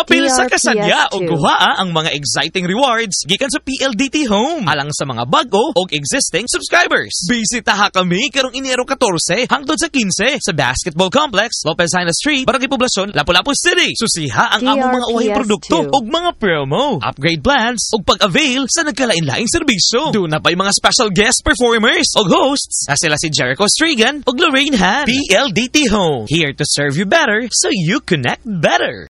Apil sa kasadya o DRPS2. guhaa ang mga exciting rewards gikan sa PLDT Home alang sa mga bago o existing subscribers. Bisitaha kami karong Enero 14 hangtod sa 15 sa Basketball Complex, Lopez Haina Street, Barangay Poblacion, Lapu-Lapu City. Susiha ang among mga uhayang produkto DRPS2. ug mga promo, upgrade plans ug pag-avail sa nagkalain-laing serbisyo. Doon na pa'y mga special guest performers ug hosts na sila si Jericho Strigan ug Lorraine Han. PLDT Home, here to serve you better so you connect better.